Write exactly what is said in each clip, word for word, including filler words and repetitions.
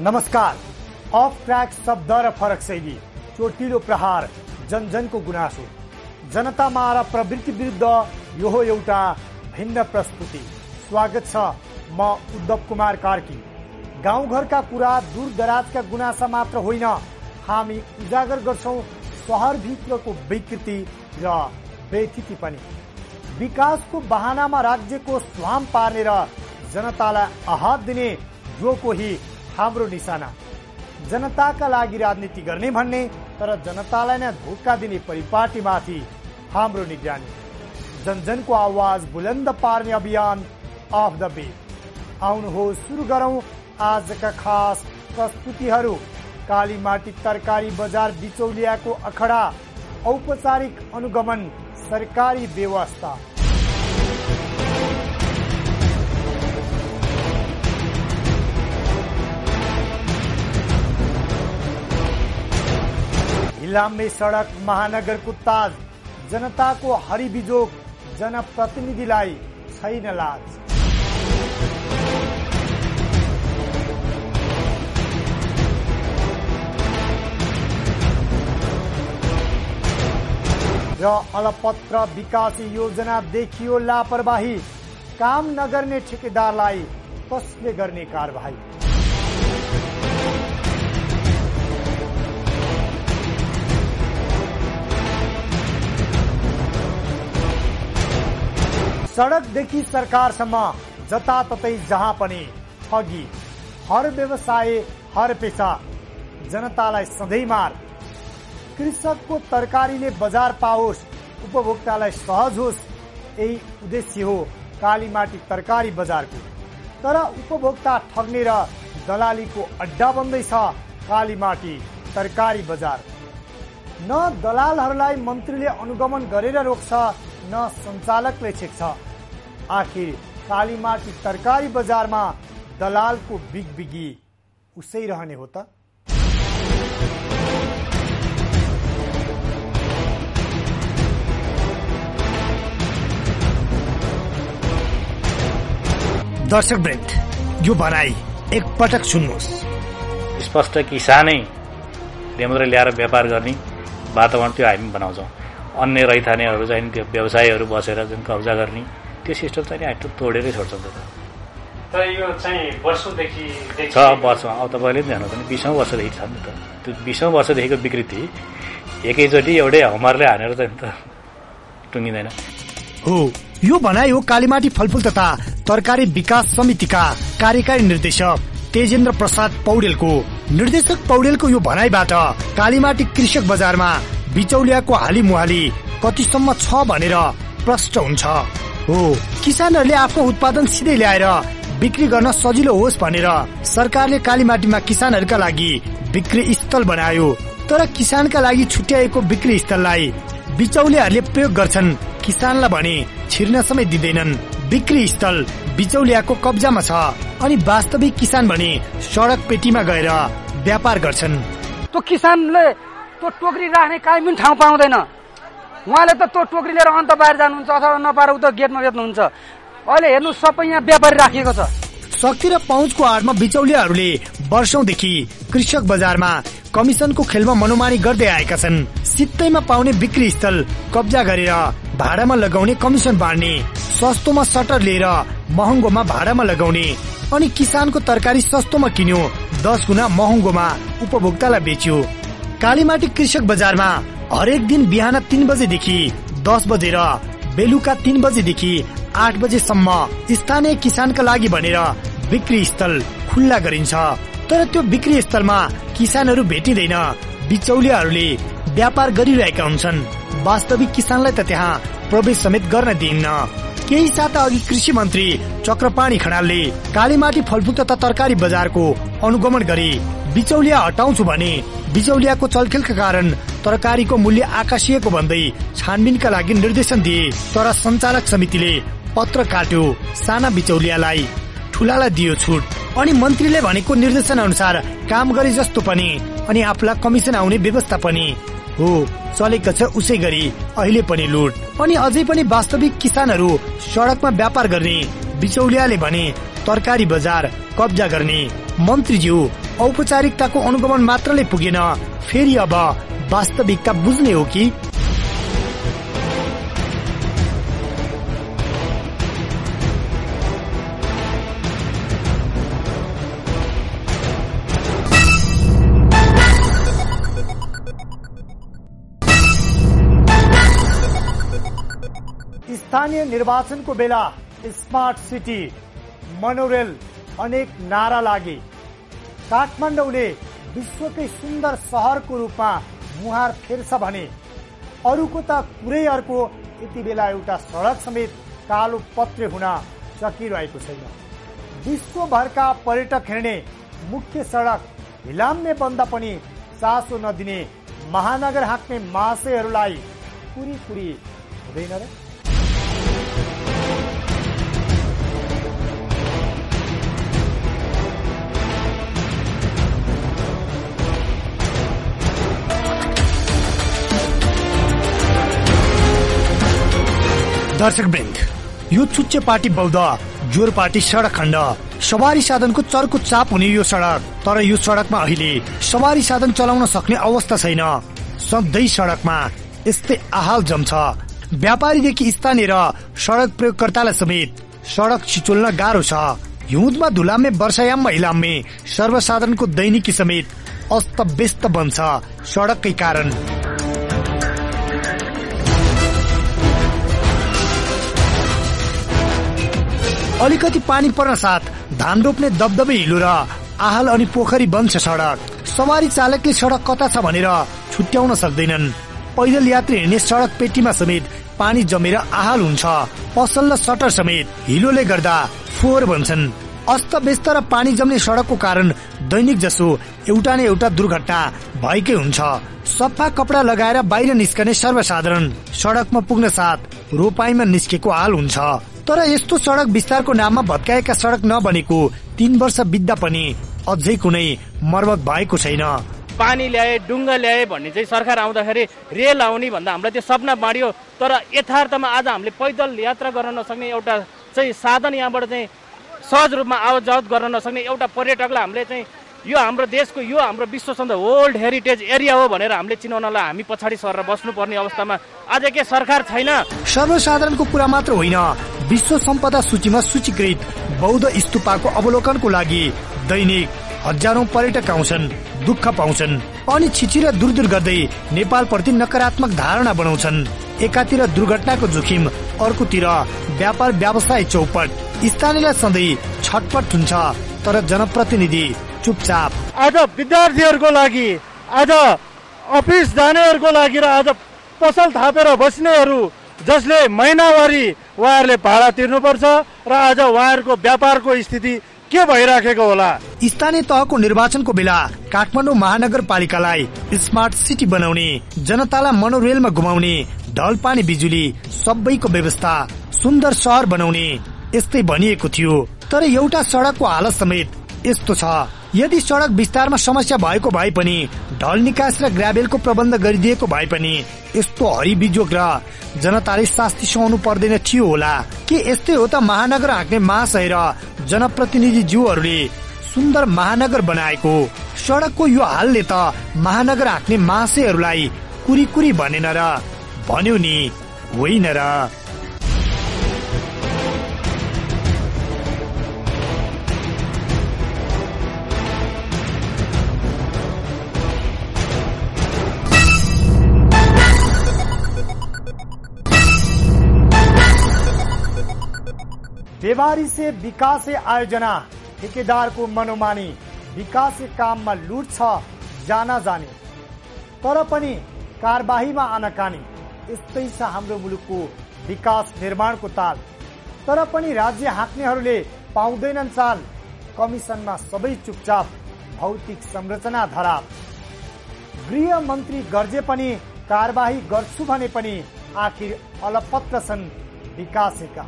नमस्कार। Of track शब्द र फरक शैली, चोटिलो प्रहार, जनजनको गुनासो, जनतामा र प्रवृत्ति विरुद्ध यो हो एउटा भिन्न प्रस्तुति। स्वागत छ, म उद्धव कुमार कार्की। गाउँघरका कुरा, दूर दराजका गुनासा मात्र होइन, हामी उजागर गर्छौं शहरभित्रको विकृति र व्यथिति पनि। विकासको बहानामा राज्यको स्वाम पार्ने र जनतालाई आहात दिने जो कोही हाम्रो निशाना। जनताका लागि राजनीति गर्ने भन्ने तर जनतालाई नै धोका दिने परिपाटीमाथि हाम्रो निगरानी। जनजनको आवाज बुलन्द पार्ने अभियान अफ द बे। आउनुहोस् सुरु गरौं आजका खास प्रस्तुतिहरू। कालीमाटी तरकारी बजार बिचौलियाको अखडा, औपचारिक अनुगमन, सरकारी व्यवस्था। लाम्बे सड़क, महानगरको ताज, जनताको हरिबिजोग, जनप्रतिनिधिलाई छैन लाज। र अलपत्र विकास योजना देखियो लापरवाही, काम नगर्ने ठेकेदारलाई कसले गर्ने कारबाही। सड़कदेखि सरकारसम्म जताततै जहाँ पनि ठगी, हर व्यवसाय, हर पेसा, जनतालाई सधैँ मार। कृषकको तरकारीले बजार पाओस्, उपभोक्तालाई सहज होस्, यही उद्देश्य हो कालीमाटी तरकारी बजारको। तर उपभोक्ता ठग्ने र दलालीको अड्डा बन्दैछ कालीमाटी तरकारी बजार। न दलालहरूलाई मन्त्रीले अनुगमन गरेर रोक्छ, न सञ्चालकले छेक्छ। आखिर कालीमाटी तरकारी बजारमा दलालको बिगबिगी उसै रहने हो त। दर्शकवृन्द, यो भनाई एक पटक सुन्नुहोस्। स्पष्ट किसानै रेमद्र ल्याएर व्यापार गर्ने वातावरण त्यो हामी बनाउँछौँ। अन्य रैथानेहरू चाहिँ त्यो व्यवसायीहरू बसेर जुन कब्जा गर्ने त्यो सिस्टम चाहिँ हामी तोडेरै छोड्छौँ। तर यो चाहिँ वर्षौंदेखि छ वर्षमा, अब तपाईँले पनि जानु पनि बिसौँ वर्षदेखि छ नि त। त्यो बिसौँ वर्षदेखिको विकृति एकैचोटि एउटै हमारले हानेर चाहिँ त टुङ्गिँदैन हो। यो भनाइ हो कालीमाटी फलफूल तथा तरकारी विकास समितिका कार्यकारी निर्देशक तेजेन्द्र प्रसाद पौडेलको। निर्देशक पौडेलको यो भनाइबाट कालीमाटी कृषक बजारमा बिचौलियाको हाली मुहाली कतिसम्म छ भनेर प्रश्न हुन्छ। हो, किसानहरूले आफ्नो उत्पादन सिधै ल्याएर बिक्री गर्न सजिलो होस् भनेर सरकारले कालीमाटीमा किसानहरूका लागि बिक्री स्थल बनायो। तर किसानका लागि छुट्याएको बिक्री स्थललाई बिचौलियाहरूले प्रयोग गर्छन्, किसानलाई भने छिर्न समेत दिँदैनन्। बिक्री स्थल बिचौलियाको कब्जामा छ अनि वास्तविक किसान भने सड़क पेटीमा गएर व्यापार गर्छन्। त्यो किसानले त्यो टोकरी राख्ने काहीँ पनि ठाउँ पाउँदैन। उहाँले त त्यो टोकरी लिएर अन्त बाहिर जानुहुन्छ अथवा नपाएर उता गेटमा बेच्नुहुन्छ। अहिले हेर्नु सबै यहाँ व्यापारी राखिएको छ। शक्ति र पहुँचको आडमा बिचौलियाहरूले वर्षौंदेखि कृषक बजारमा कमिसनको खेलमा मनोमानी गर्दै आएका छन्। सित्तैमा पाउने बिक्री स्थल कब्जा गरेर भाडामा लगाउने, कमिसन बाँड्ने, सस्तोमा सटर लिएर महँगोमा भाडामा लगाउने अनि किसानको तरकारी सस्तोमा किन्यो, दस गुणा महँगोमा उपभोक्तालाई बेच्यो। कालीमाटी कृषक बजारमा हरेक दिन बिहान तीन बजेदेखि दस बजे र बेलुका तीन बजेदेखि आठ बजेसम्म स्थानीय किसानका लागि भनेर बिक्री स्थल खुल्ला गरिन्छ। तर त्यो बिक्री स्थलमा किसानहरू भेटिँदैन, बिचौलियाहरूले व्यापार गरिरहेका हुन्छन्। वास्तविक किसानलाई त त्यहाँ प्रवेश समेत गर्न दिइन्न। केही साता अघि कृषि मन्त्री चक्रपाणी खनालले कालीमाटी फलफूल तथा तरकारी बजारको अनुगमन गरी बिचौलिया हटाउँछु भने बिचौलियाको चलखेलका कारण तरकारीको मूल्य आकाशिएको भन्दै छानबिनका लागि निर्देशन दिए। तर सञ्चालक समितिले पत्र काट्यो, साना बिचौलियालाई, ठूलालाई दियो छुट। अनि मन्त्रीले भनेको निर्देशन अनुसार काम गरे जस्तो पनि अनि आफूलाई कमिसन आउने व्यवस्था पनि हो चलेको छ। उसै गरी अहिले पनि लुट अनि अझै पनि वास्तविक किसानहरू सड़कमा व्यापार गर्ने, बिचौलियाले भने तरकारी बजार कब्जा गर्ने। मन्त्रीज्यू औपचारिकताको अनुगमन मात्रले पुगेन, फेरि अब वास्तविकता बुझ्ने हो कि? स्थानीय निर्वाचनको बेला स्मार्ट सिटी, मनोरेल अनेक नारा लागे। काठमाडौँले विश्वकै सुन्दर शहरको रूपमा मुहार फेर्छ भने अरूको त कुरै अर्को। यति बेला एउटा सडक समेत कालो पत्रे हुन सकिरहेको छैन। विश्वभरका पर्यटक हिँड्ने मुख्य सडक हिलाम्ने बन्दा पनि चासो नदिने महानगर हाँक्ने महाशयहरूलाई कुरी कुरी हुँदैन र? दर्शक वृन्द, यो चुच्चे पार्टी बौद्ध जोर पार्टी सडक खण्ड, सवारी साधनको चर्को चाप हुने यो सडक। तर यो सडकमा अहिले सवारी साधन चलाउन सक्ने अवस्था छैन। सधैँ सडकमा यस्तै आहाल जम्छ। व्यापारीदेखि स्थानीय र सडक प्रयोगकर्तालाई समेत सडक छिचोल्न गाह्रो छ। हिउँदमा धुलाम्ने, वर्षायाममा हिलाम्ने सर्वसाधारणको दैनिकी समेत अस्त व्यस्त बन्छ सडककै कारण। अलिकति पानी पर्न साथ धान रोप्ने दबदबे हिलो र आहाल अनि पोखरी बन्छ सडक। सवारी चालकले सडक कता छ भनेर छुट्याउन सक्दैनन्। पैदल यात्री हिँड्ने सडक पेटीमा समेत पानी जमेर आहाल हुन्छ। पसल र सटर समेत हिलोले गर्दा फोहोर बन्छन्। अस्त व्यस्त र पानी जम्ने सडकको कारण दैनिक जसो एउटा न एउटा दुर्घटना भएकै हुन्छ। सफा कपडा लगाएर बाहिर निस्कने सर्वसाधारण सडकमा पुग्न साथ रोपाईमा निस्केको हाल हुन्छ। तर यस्तो सडक विस्तारको नाममा भत्काएका सडक नबनेको तीन वर्ष बित्दा पनि अझै कुनै मर्मत भएको छैन। पानी ल्याए, डुङ्गा ल्याए भन्ने चाहिँ सरकार आउँदाखेरि रेल आउने भन्दा हामीलाई त्यो सपना बाँडियो। तर यथार्थमा आज हामीले पैदल यात्रा गर्न नसक्ने एउटा चाहिँ साधन, यहाँबाट चाहिँ सहज रूपमा आवत जावत गर्न नसक्ने एउटा पर्यटकलाई हामीले चाहिँ यो हाम्रो देशको, यो हाम्रो विश्व सन्त वर्ल्ड हेरिटेज एरिया हो भनेर हामीले चिनाउनलाई हामी पछाडि सरेर बस्नुपर्ने अवस्थामा आज के सरकार छैन। सर्वसाधारणको कुरा मात्र होइन, विश्व सम्पदा सूचीमा सूचीकृत बौद्ध स्तूपको अवलोकनको लागि दैनिक हजारौं पर्यटक आउँछन्, दुःख पाउँछन् अनि छिचिर दूर दूर गर्दै नेपाल प्रति नकारात्मक धारणा बनाउँछन्। एकातिर दुर्घटनाको जोखिम, अर्कोतिर व्यापार व्यवसाय चौपट। स्थानीयलाई सधैँ छटपट हुन्छ, तर जनप्रतिनिधि चुपचाप। आज विद्यार्थीहरूको लागि, आज अफिस जानेहरूको लागि र आज पसल थापेर बस्नेहरू जसले महिनावारी उहाँहरूले भाडा तिर्नुपर्छ र आज उहाँहरूको व्यापारको स्थिति के भइराखेको होला। स्थानीय तहको निर्वाचनको बेला काठमाडौँ महानगरपालिकालाई स्मार्ट सिटी बनाउने, जनतालाई मनोरेलमा घुमाउने, ढल पानी बिजुली सबैको व्यवस्था, सुन्दर शहर बनाउने यस्तै भनिएको थियो। तर एउटा सडकको हालत समेत यस्तो छ। यदि सडक विस्तारमा समस्या भएको भए पनि, ढल निकास र ग्राभेलको प्रबन्ध गरिदिएको भए पनि यस्तो हरिबिजोग र जनताले शास्ति सहनु पर्दैन थियो होला। के यस्तै हो त महानगर हाँक्ने महाशय र जनप्रतिनिधि ज्यूहरूले सुन्दर महानगर बनाएको? सडकको यो हालले त महानगर हाँक्ने महाशयहरूलाई कुरी कुरी भनेन र? भन्यो नि, होइन र? बेबारी से विकास आयोजना, ठेकेदार को मनोमानी, विकास काममा लुट छ जाना जाने, तर पनि कारबाहीमा आनाकानी। यस्तै छ हाम्रो मुलुकको विकास निर्माणको ताल। तर पनि राज्य हाँक्नेहरूले पाउँदैनन् चाल। कमिसनमा सबै चुपचाप, भौतिक संरचना धराप। गृह मन्त्री गर्जे पनि, कारबाही गर्छु भने पनि आखिर अलपत्र छन् विकासका।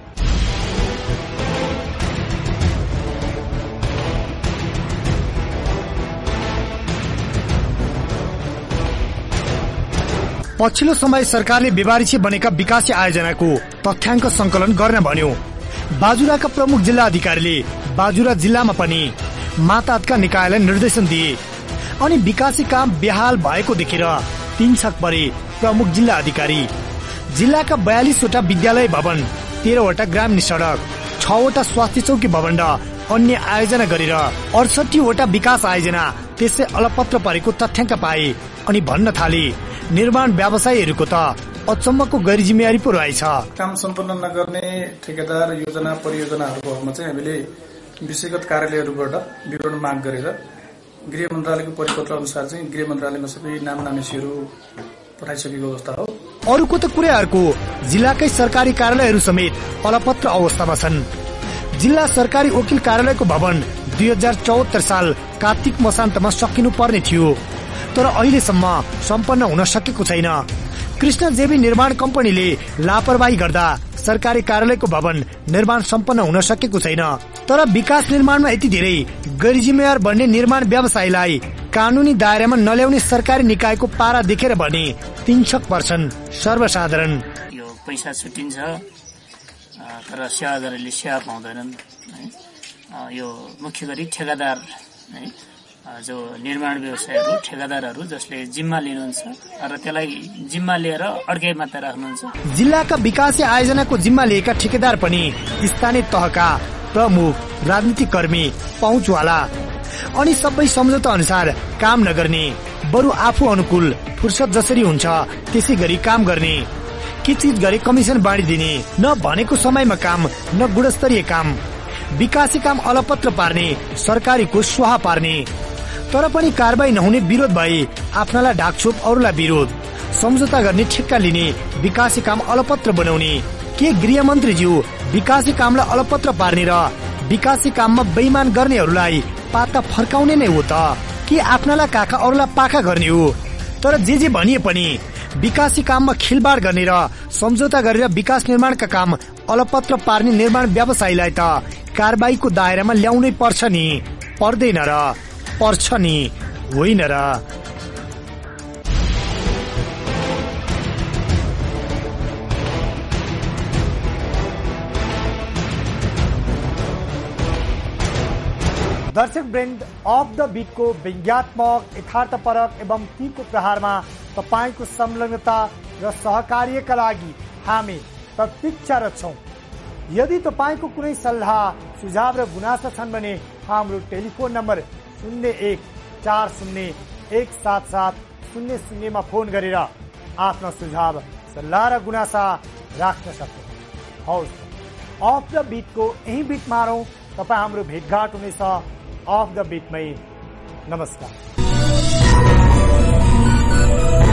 पछिल्लो समय सरकारले बेबारीसे बनेका विकास आयोजनाको तथ्याङ्क संकलन गर्न भन्यो। बाजुराका प्रमुख जिल्ला अधिकारीले बाजुरा जिल्लामा पनि मातहतका निकायलाई निर्देशन दिए अनि विकासी काम बेहाल भएको देखेर तीन छक परे प्रमुख जिल्ला अधिकारी। जिल्लाका बयालीसवटा विद्यालय भवन, तेह्रवटा ग्रामीण सड़क, छवटा स्वास्थ्य चौकी भवन र अन्य आयोजना गरेर अडसठीवटा विकास आयोजना त्यसै अलपत्र परेको तथ्याङ्क पाए अनि भन्न थाले निर्माण व्यवसायीहरूको त अचम्मको गैर जिम्मेवारी पो रहेछ। काम सम्पन्न नगर्ने ठेकेदार योजना परियोजनाहरूको हकमा चाहिँ हामीले विषयगत कार्यालयहरूबाट विवरण माग गरेर गृह मन्त्रालयको परिपत्र अनुसार चाहिँ गृह मन्त्रालयमा सबै नाम नामेसीहरू पठाइसकेको अवस्था हो। अरूको त कुरै अर्को, जिल्लाकै सरकारी कार्यालयहरू समेत अलपत्र अवस्थामा छन्। जिल्ला सरकारी वकिल कार्यालयको भवन दुई हजार चौहत्तर साल कार्तिक मसान्तमा सकिनु पर्ने थियो, तर अहिलेसम्म सम्पन्न हुन सकेको छैन। कृष्ण जेबी निर्माण कम्पनीले लापरवाही गर्दा सरकारी कार्यालयको भवन निर्माण सम्पन्न हुन सकेको छैन। तर विकास निर्माणमा यति धेरै गैर जिम्मेवार बन्ने निर्माण व्यवसायीलाई कानूनी दायरामा नल्याउने सरकारी निकायको पारा देखेर भने तीन छक पर्छन् सर्वसाधारण। यो पैसा छुट्टिन्छ तर सेवादारले सेवा पाउँदैनन् है। यो मुख्य गरी ठेकादार है, जो निर्माण व्यवसायहरू ठेकादारहरू जसले जिम्मा लिनुहुन्छ र त्यसलाई जिम्मा लिएर अड्काइ मात्र राख्नुहुन्छ। जिल्लाका विकास आयोजनाको जिम्मा लिएका ठेकेदार पनि स्थानीय तहका प्रमुख राजनीतिक कर्मी, पहुँचवाला अनि सबै सम्झौता अनुसार काम नगर्ने, बरु आफू अनुकूल फुर्सद जसरी हुन्छ त्यसै गरी काम गर्ने, के चीज गरे कमिसन बाँडिदिने, न भनेको समयमा काम न गुणस्तरीय काम, विकासी काम अलपत्र पार्ने, सरकारीको स्वाहा पार्ने। तर पनि कारबाही नहुने विरोध भए आफ्नालाई ढाकछोप अरूलाई विरोध, सम्झौता गर्ने ठेक्का लिने, विकासी काम अलपत्र बनाउने। के गृहमन्त्रीज्यू विकासी कामलाई अलपत्र पार्ने र विकासी काममा बेइमान गर्नेहरूलाई पाता फर्काउने नै हो त, कि आफ्नालाई काखा अरूलाई पाखा गर्ने हो? तर जे जे भनिए पनि विकासी काममा खिलवाड गर्ने र सम्झौता गरेर विकास निर्माणका काम अलपत्र पार्ने निर्माण व्यवसायीलाई त कारबाहीको दायरामा ल्याउनै पर्छ नि, पर्दैन र? पर्छ नि, होइन र? दर्शक वृन्द, अफ द बिटको व्यङ्ग्यात्मक, यथार्थपरक एवं तीको प्रहारमा तपाईको संलग्नता र सहकार्यका लागि हामी प्रतीक्षारत छौं। यदि तपाईको कुनै सल्लाह, सुझाव र गुनासा छन् भने हाम्रो टेलिफोन नम्बर शून्य एक चार शून्य एक सात सात शून्य शून्यमा फोन गरेर आफ्ना सुझाव, सल्लाह र गुनासा राख्न सक्नुहुन्छ। हौस्, अफ द बिटको यही बिट मारौं, तपाईँ हाम्रो भेटघाट हुनेछ अफ द बिटमै। नमस्कार।